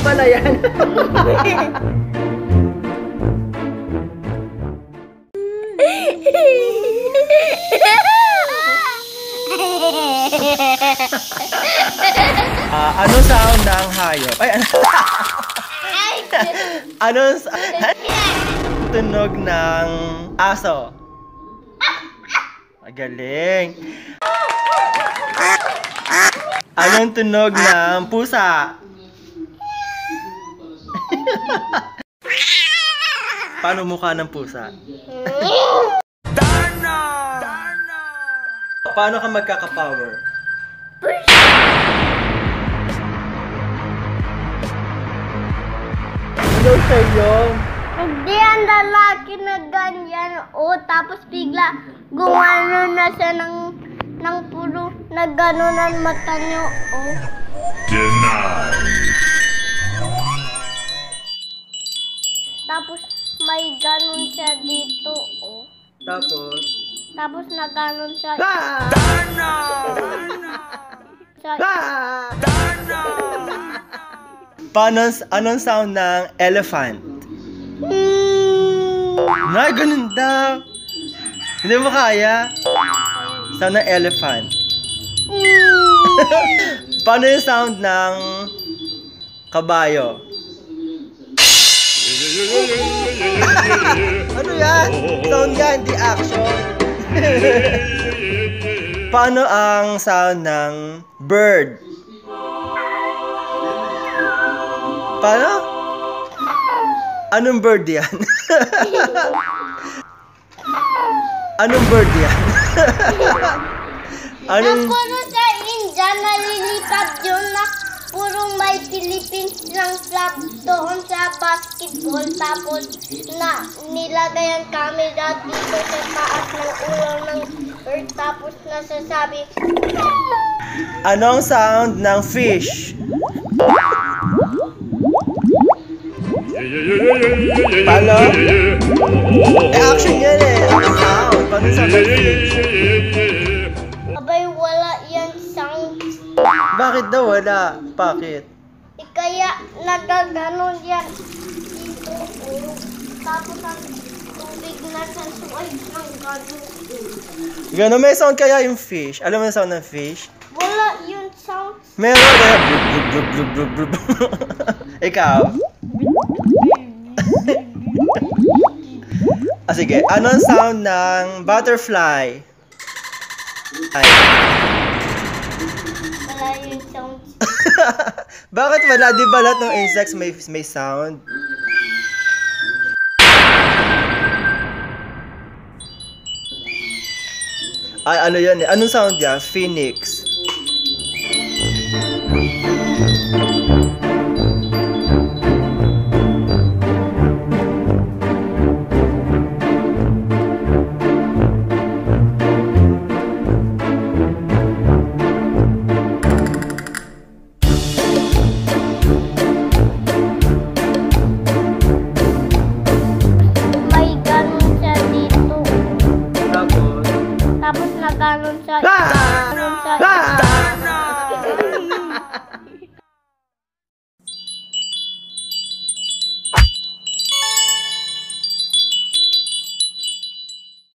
pala yan. Anong sound ng hayop? Ay, ano? Anong tunog ng aso? Magaling. Anong tunog ng pusa? Paano mukha ng pusa? Paano ka magkaka-power? Ano sa'yo? Hindi ang lalaki na ganyan. O, tapos bigla gumano na siya ng puro na gano'n ang mata niyo. O. Tapos may ganon siya dito. O. Tapos na ganon siya. Anong sound ng elephant? Nay, ganun daw. Hindi mo kaya? Sound ng elephant. Paano yung sound ng kabayo? Ano yan? Sound yan, di action. Paano ang sound ng bird? Paano? Anong bird yan? Anong bird yan? Anong... Puro sa India, nalilipad yun na puro may Philippines lang club doon sa basketball. Tapos na nilagay ang camera dito sa taas ng ulo ng bird. Tapos nasasabi... Anong sound ng fish? Paano? Action yan eh. Ang sound. Paano yung sound ng fish? Abay, wala yan sound. Bakit daw wala? Bakit? Kaya nagaganon yan dito. Tapos ang tubig na sa suway ng gano'n. Gano'n, may sound kaya yung fish? Alam mo yung sound ng fish? Wala yung sound. Meron eh. Blub, blub, blub, blub, blub. Ikaw? Sige. Anong sound ng butterfly? Ay. Wala yung sound. Bakit wala? Di ba lahat ng insects may sound? Ay, ano yan eh? Anong sound yan? Phoenix. May ganon siya dito. Tapos? Tapos na ganon siya. Ah!